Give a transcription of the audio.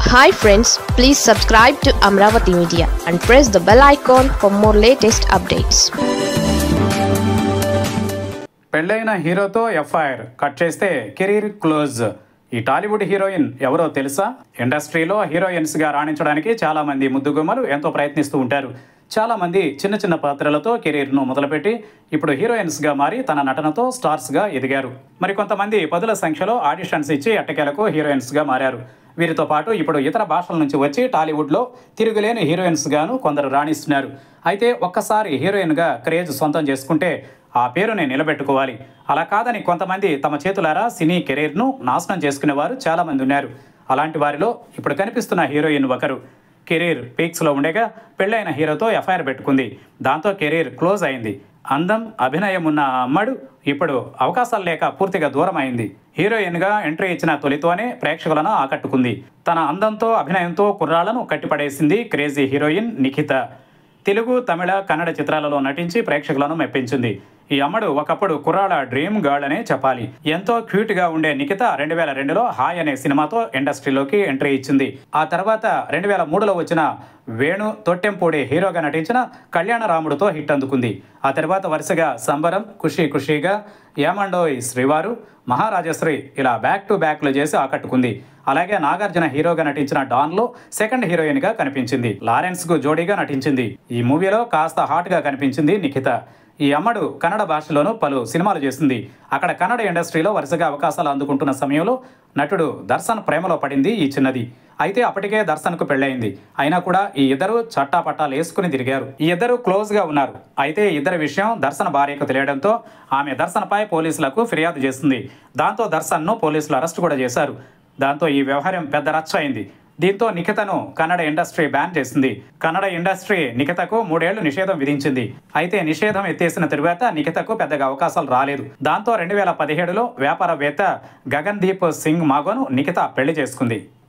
Hi friends, please subscribe to Amravati Media and press the bell icon for more latest updates. పెళ్ళైన హీరోతో FIR cut చేస్తే career close. ఈ Tollywood heroine ఎవరో తెలుసా? ఇండస్ట్రీలో హీరోయిన్స్గా రాణించడానికి చాలా మంది ముద్దుగుమ్మలు ఎంతో ప్రయత్నిస్తూ ఉంటారు. చాలా మంది చిన్న చిన్న పాత్రలతో కెరీర్ను మొదలుపెట్టి ఇప్పుడు హీరోయిన్స్గా మారి తన నటనతో స్టార్స్గా ఎదిగారు. మరికొంతమంది పదుల సంఖ్యలో ఆడిషన్స్ ఇచ్చి ఎట్టకేలకు హీరోయిన్స్గా మారారు. వీరితో పాటు ఇప్పుడు ఇతర భాషల నుంచి వచ్చి టాలీవుడ్లో తిరుగులేని హీరోయిన్స్గాను కొందరు రాణిస్తున్నారు. అయితే ఒక్కసారి హీరోయిన్గా క్రేజ్ సొంతం చేసుకుంటే ఆ పేరుని నిలబెట్టుకోవాలి. అలా కాదని కొంతమంది తమ చేతులారా సినీ కెరీర్ను నాశనం చేసుకునేవారు చాలామంది ఉన్నారు. అలాంటి వారిలో ఇప్పుడు కనిపిస్తున్న హీరోయిన్ ఒకరు. కెరీర్ పీక్స్లో ఉండగా పెళ్ళైన హీరోతో ఎఫ్ఐఆర్ పెట్టుకుంది. దాంతో కెరీర్ క్లోజ్ అయింది. అందం, అభినయం ఉన్న ఆ అమ్మడు ఇప్పుడు అవకాశాలు లేక పూర్తిగా దూరం అయింది. హీరోయిన్గా ఎంట్రీ ఇచ్చిన తొలితోనే ప్రేక్షకులను ఆకట్టుకుంది. తన అందంతో, అభినయంతో కుర్రాళ్లను కట్టిపడేసింది క్రేజీ హీరోయిన్ నిఖిత. తెలుగు, తమిళ, కన్నడ చిత్రాలలో నటించి ప్రేక్షకులను మెప్పించింది. ఈ అమ్మడు ఒకప్పుడు కుర్రాళ్ళ డ్రీమ్ గర్ల్ అనే చెప్పాలి. ఎంతో క్యూట్గా ఉండే నిఖిత 2002లో హాయ్ అనే సినిమాతో ఇండస్ట్రీలోకి ఎంట్రీ ఇచ్చింది. ఆ తర్వాత 2003లో వచ్చిన వేణు తొట్టెంపూడి హీరోగా నటించిన కళ్యాణరాముడుతో హిట్ అందుకుంది. ఆ తర్వాత వరుసగా సంబరం, ఖుషీ ఖుషీగా, ఏమండోయ్ శ్రీవారు, మహారాజశ్రీ ఇలా బ్యాక్ టు బ్యాక్లు చేసి ఆకట్టుకుంది. అలాగే నాగార్జున హీరోగా నటించిన డాన్లో సెకండ్ హీరోయిన్గా కనిపించింది. లారెన్స్కు జోడీగా నటించింది. ఈ మూవీలో కాస్త హాట్గా కనిపించింది నిఖిత. ఈ అమ్మడు కన్నడ భాషలోనూ పలు సినిమాలు చేసింది. అక్కడ కన్నడ ఇండస్ట్రీలో వరుసగా అవకాశాలు అందుకుంటున్న సమయంలో నటుడు దర్శన్ ప్రేమలో పడింది ఈ చిన్నది. అయితే అప్పటికే దర్శన్కు పెళ్ళయింది. అయినా కూడా ఈ ఇద్దరు చట్టాపట్టాలు వేసుకుని తిరిగారు. ఈ ఇద్దరు క్లోజ్గా ఉన్నారు. అయితే ఇద్దరి విషయం దర్శన్ భార్యకు తెలియడంతో ఆమె దర్శన్పై పోలీసులకు ఫిర్యాదు చేసింది. దాంతో దర్శన్ను పోలీసులు అరెస్టు కూడా చేశారు. దాంతో ఈ వ్యవహారం పెద్ద రచ్చ అయింది. దీంతో నిఖితను కన్నడ ఇండస్ట్రీ బ్యాన్ చేసింది. కన్నడ ఇండస్ట్రీ నిఖితకు 3 ఏళ్లు నిషేధం విధించింది. అయితే నిషేధం ఎత్తేసిన తరువాత నిఖితకు పెద్దగా అవకాశాలు రాలేదు. దాంతో 2017లో వ్యాపారవేత్త గగన్ దీప్ సింగ్ మాగోను నిఖిత పెళ్లి చేసుకుంది.